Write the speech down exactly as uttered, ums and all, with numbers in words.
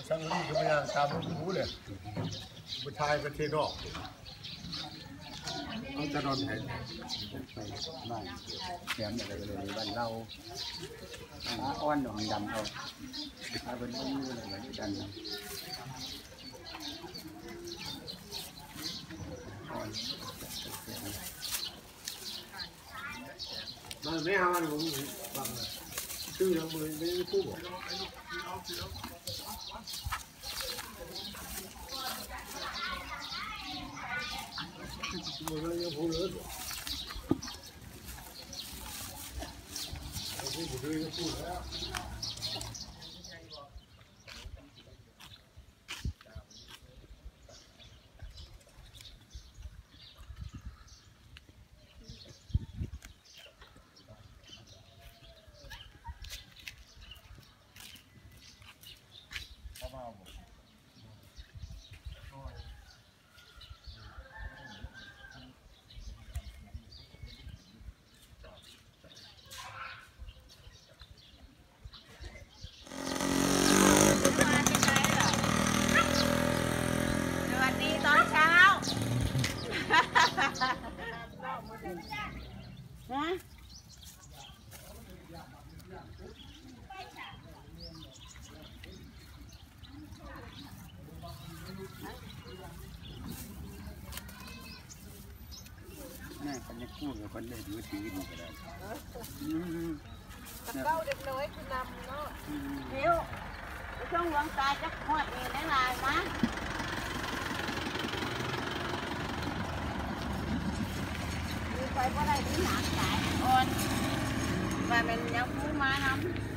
สังลีก็ไม่ยังตามรู้เลยผู้ชายประเทศนอกเขาจะนอนไหนไปบ้านแถมอะไรเลยบ้านเราอ้อนหนุ่มดำเขาเอาเป็นต้นมืออะไรแบบนี้ดันมันไม่เอามันผมบังชื่อเราไม่ไม่พูดบอกมันยังพูดเลยพูดเลยพูดแล้วน่าจะไม่พูดเลยคนเล่นมือถือนี่ก็ได้เก้าเด็กน้อยคือนำเนาะเดี๋ยวช่วงหลวงตาจะหอดนี่ได้ลายมั้ยมีไฟก็ได้ที่หนักสายอ่อนว่าเป็นยังพูมาน้ำ